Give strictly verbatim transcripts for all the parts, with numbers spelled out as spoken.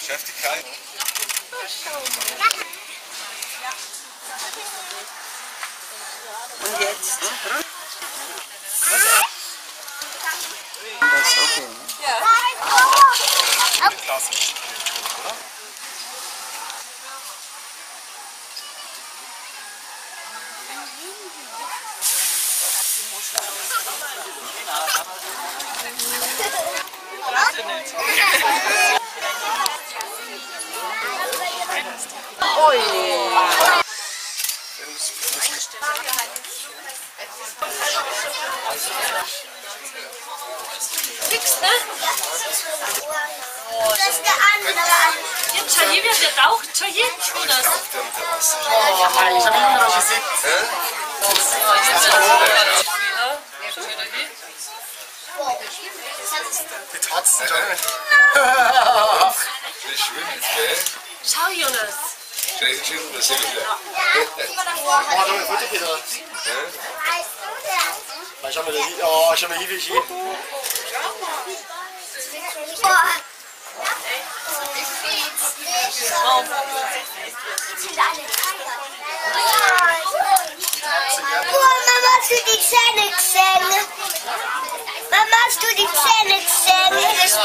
Geschäftigkeit. Und jetzt? Das ist okay, ne? Ja. Klasse. Oder? Ui. Fix, ne? Das ist der andere. Jetzt schon hier wird geraucht, schon jetzt, oder? Oh, ich habe immer noch gesehen. Die Tatzen schon. Das schwimmt, gell? Schau, Jonas. Schön, schön, das sehe ich wieder. Oh, da ist gut wieder. Schau mal, oh, schau mal hier, wie schön. Mama, hast du die Zähne gesehen? Mama, hast du die Zähne gesehen?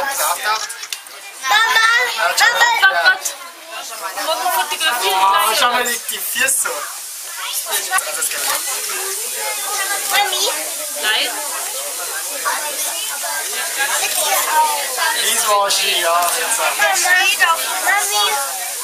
Mama, Mama. Morgen fotografieren. Oh, schau mal die, die Füße. Mami. Nein. Das war schön, ja. Mami. Mami.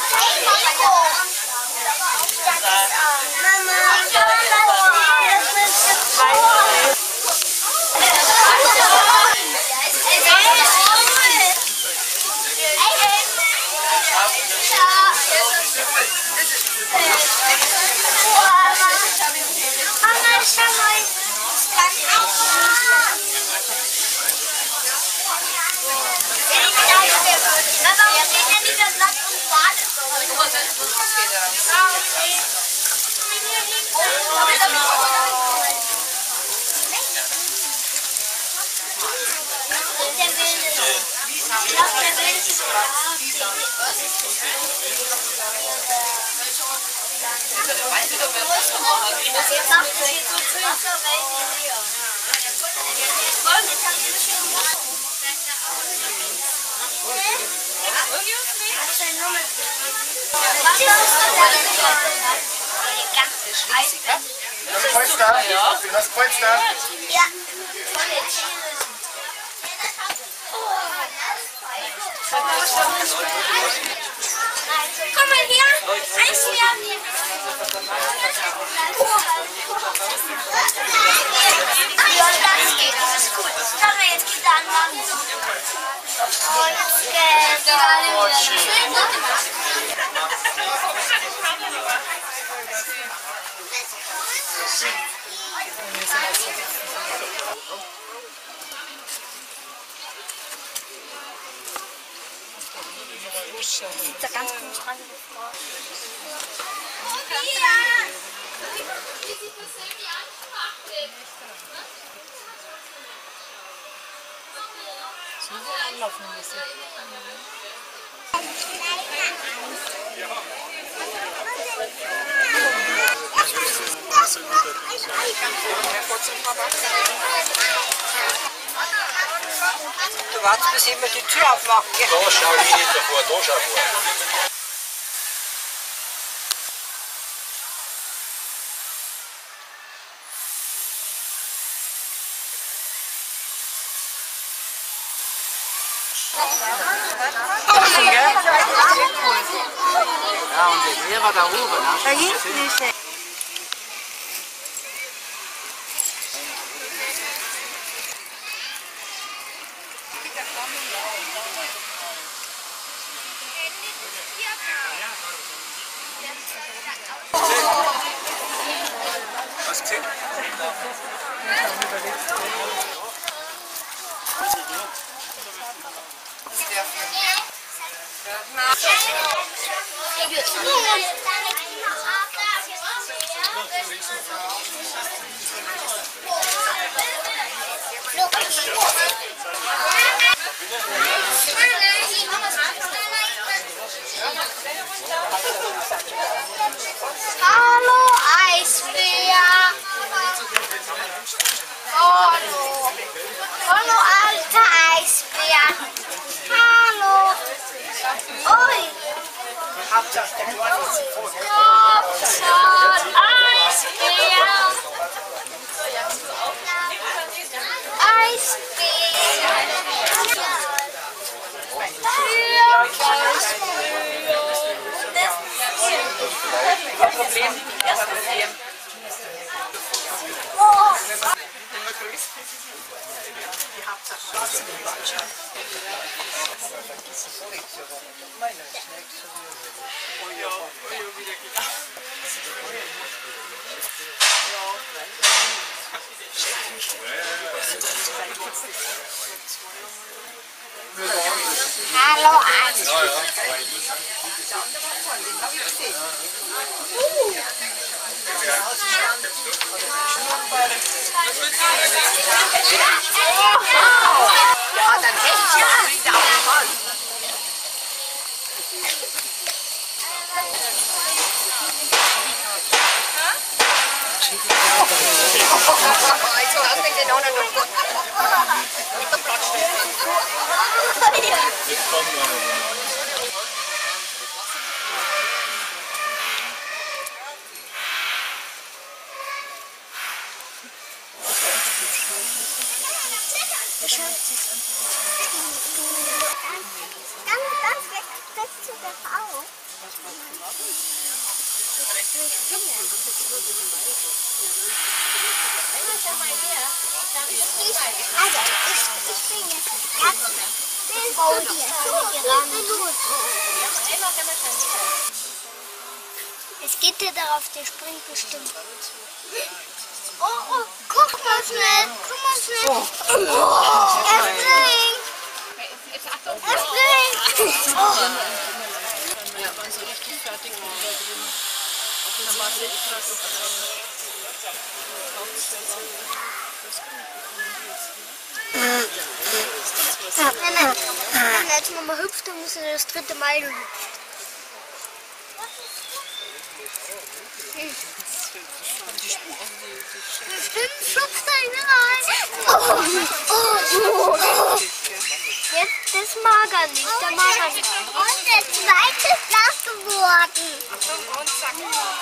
Das Polster? Das Polster? Ja. Komm mal her. Eins hier. Ja, das geht. Das ist gut. Schau mal, jetzt geht der andere. Oh, jetzt geht der andere wieder. Sieht da ganz komisch dran. Anlaufen müssen. Du wartest, bis jemand die Tür aufmacht. Da schau ich nicht davor, da schau vor. Ja, und der Lehrer da oben. Da hinten ist er. Hast du gesehen? Look. Hallo, Eis. Ja, ja. Ja, dann hätte ich ja wieder auf den Fall. Also, das mit den anderen noch gut. Dann, dann setzt du das auf. Ich, also, ich, ich bin jetzt ganz den Bau hier. Es geht dir darauf, der springt bestimmt. Oh, oh, guck mal schnell, guck mal schnell. Oh, er springt. Er springt. Oh. Ja, waren so richtig fertig mit da drin. Da war es echt krass. Nein, nein, nein, als Mama hüpft, dann muss er das dritte Mal hüpfen. Bestimmt schubst er ihn rein. Oh, oh, oh. Jetzt, das mag er nicht, der mag er nicht. Und der zweite ist nass geworden. Und zack.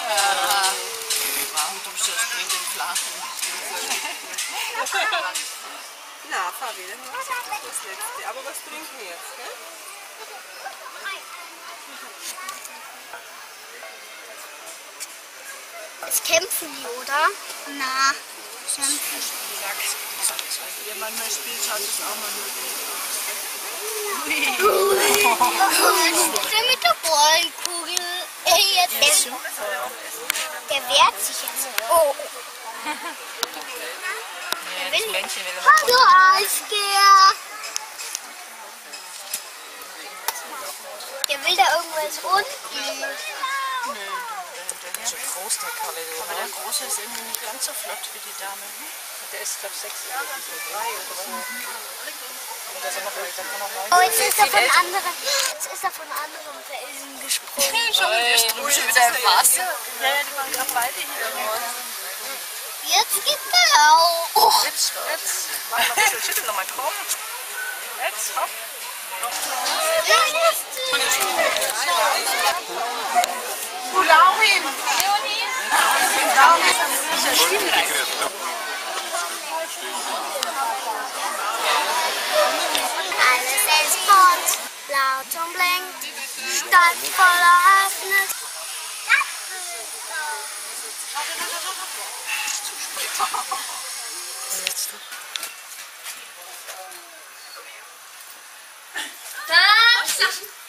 Na, Fabi, dann hast du das letzte. Aber was trinken wir jetzt, gell? Jetzt kämpfen die, oder? Na, kämpfen. Ja, manchmal spielt es halt das auch mal Der mit der Ballenkugel. Äh, jetzt. Der, der wehrt sich jetzt. Oh. Der will nicht. Hallo, Eisbär. Der will da irgendwas unten. Der ist so groß, der Kalle. Aber der Große ist irgendwie nicht ganz so flott wie die Dame. Der ist, glaube ich, sechs oder drei oder so. Oh, jetzt ist er von anderen, jetzt ist er von anderen Felsen gesprungen. Schon wieder im Wasser. Ja, ja, die waren gerade beide hier. Jetzt gibt er auch. Oh. Jetzt, jetzt. Mach mal ein bisschen schütteln, nochmal komm. Jetzt, hopp. Du Laurin! Alles ist bunt, laut und blinkt, Stadt voller Öffnet. Das